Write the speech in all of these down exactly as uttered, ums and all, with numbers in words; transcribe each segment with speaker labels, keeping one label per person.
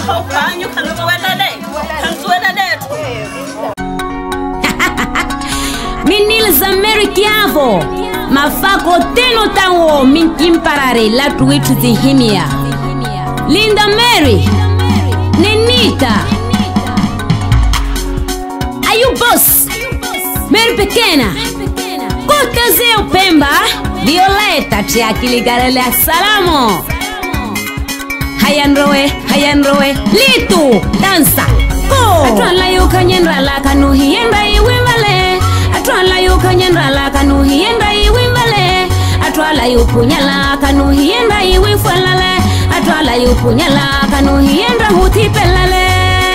Speaker 1: haukanyu kanzuelale kanzuelale
Speaker 2: Minil Zamerikiavo mafako teno tango min imparare la tuitu zihimia Linda Mary Nenita Ayu boss Mary Pequena Kota Zeo Pemba Violeta Chiakili Garele Salamo Hayan Roe Hayan Roe Litu Dansa Go Atwala yuka nyenra la kanuhi yenda iwimbale Atwala yuka nyenra la kanuhi yenda iwimbale Atwala yupunyala kanuhi yenda iwifalale Atwala yupunyala kanuhi yenda hutipelale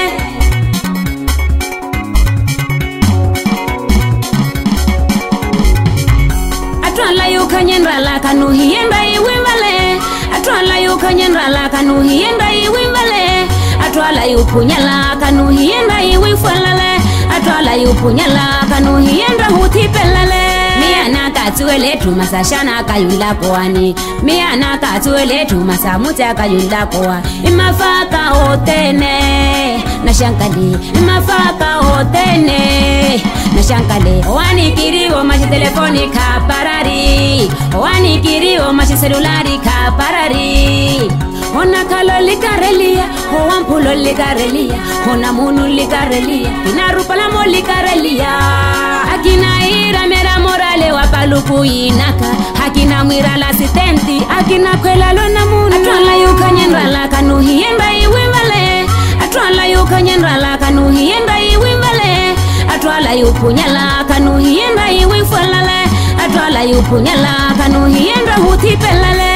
Speaker 2: Atwala yuka nyenra la kanuhi yenda iwimbale Atwala yuka nyenra la kanuhi yenda iwimbale Atwala yupunyala kanuhi yenda iwifalale Atwala yupunyala kanuhi yenda hutipelale Miana katuele tumasashana kayula koani Miana katuele tumasamuta kayula koa Imafaka otene Nashankali Imafaka otene Nashankale Wani kiriwo mashi telefoni kaparari Wani kiriwo mashi celulari kaparari Ona kalo likarelia Hoa mpulo likarelia Ona munu likarelia Inarupa la mo likarelia Akina ira mera morale wapaluku inaka Akina mwira la asistenti Akina kwela lona munu Atwala yuka nyenra la kanuhi yenda iwimbale Atwala yuka nyenra la kanuhi yenda iwimbale Atwala yupunyala kanuhi yenda iwifalale Atwala yupunyala kanuhi yenda hutipelale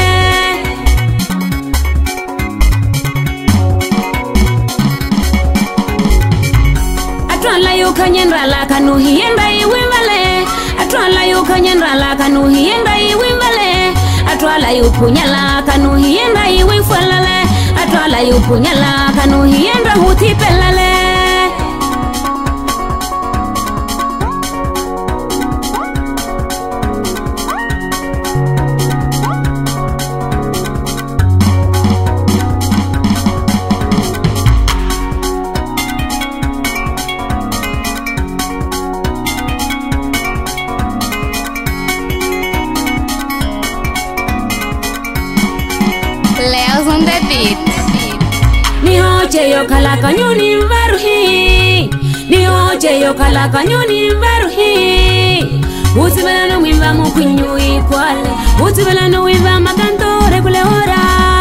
Speaker 2: Atwala yuka nyenra la kanuhi yenda iwimbale Atwala yuka nyenra la kanuhi yenda iwimbale Atwala yupunyala kanuhi yenda iwifalale Atwala yupunyala kanuhi yenda hutipelale
Speaker 3: On the beat.
Speaker 2: Ni hoje yo kala kanyuni mbaruhi Ni hoje yo kala kanyuni mbaruhi Utibela no wimba mukunyu ikwale Utibela no wimba makantore kule hora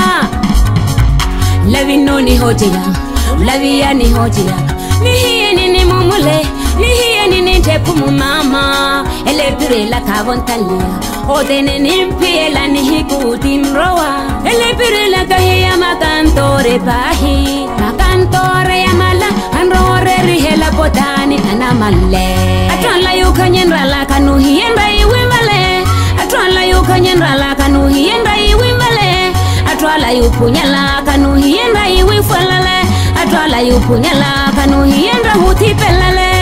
Speaker 2: Lavi no ni hoje ya Lavi ya ni hoje ya Ni hiye ni ni mumule Ni hiye ni ni tepu mumama Ele pire la kavontalia Odene nimpie la ni hikutin roa Ele pire la kahiya makantore pahi Makantore ya mala Anrore rihela potani anamale Atwala yuka nyenra la kanuhi yenda iwimbale Atwala yuka nyenra la kanuhi yenda iwimbale Atwala yupunyala kanuhi yenda iwifalale Atwala yupunyala kanuhi yenda hutipelale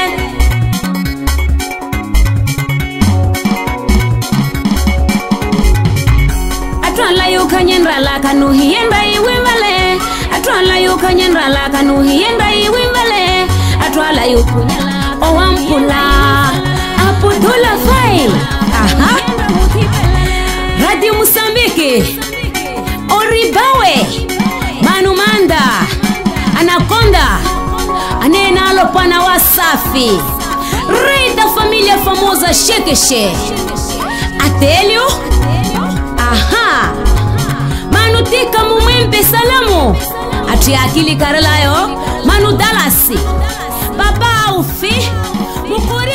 Speaker 2: Atwala yuka nyenra la kanuhi yenda iwimbale Atwala yuka nyenra la kanuhi yenda iwimbale Atwala yupunyala owampula Apudula File Aha Radio Mosambiki Oribawe Manumanda Anaconda Anenalo pana wasafi Rei familia famosa Shekeshe Atelio Aha Manutika mumempe salamu Ati akili karelayo Manu Dalasi Baba ufi Mukuri